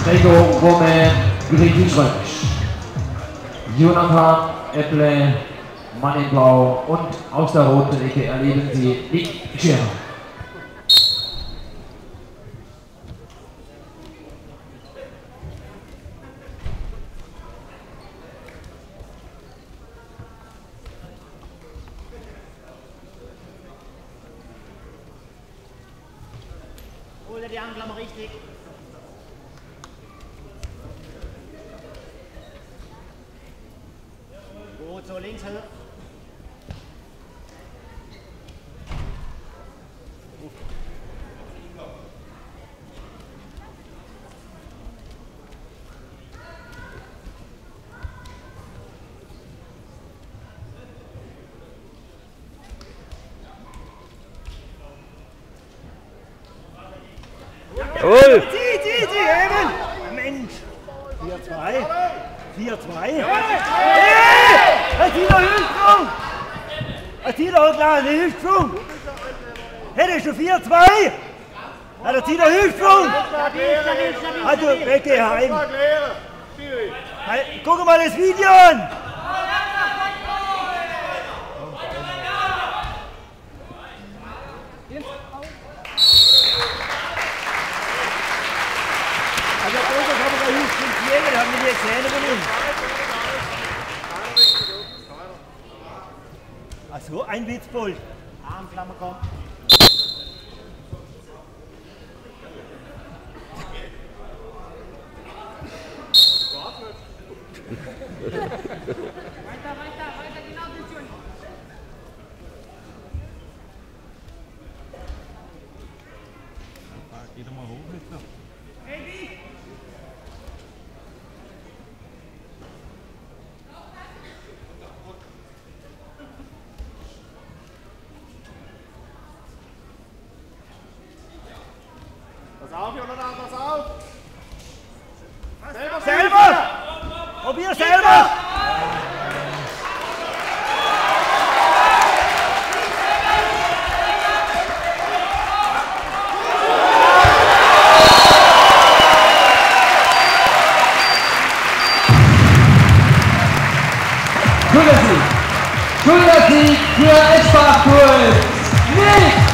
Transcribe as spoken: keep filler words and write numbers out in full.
Trikot Woman Griechisch Römisch. Jonathan Epple, Mann in Blau und aus der roten Ecke erleben Sie Nick Scherer. Hol dir die Handklammer richtig. Gut, so links hoch. Jawohl! Zieh, zieh, zieh, eben! Mensch! vier zwei. vier zwei. Hey! Er zieht doch Hüftsprung! Er zieht doch klar einen Hüftsprung! Hättest du vier zwei? Ja, er zieht doch Hüftsprung! Also, weggeh heim! Hey, guck mal das Video an! Also der Große kann man hilft zum Jäger, da haben wir die Zähne von ihm. Ach so, ein Witzbold. Armklammer kommt. Weiter, weiter, weiter, genau das schon. Geh doch mal hoch jetzt noch. Baby! Pass auf, Jonathan, pass auf! Selber! Selber! Probier selber! Schöner Sieg! Schöner Sieg für Eschbach-Puls! Nick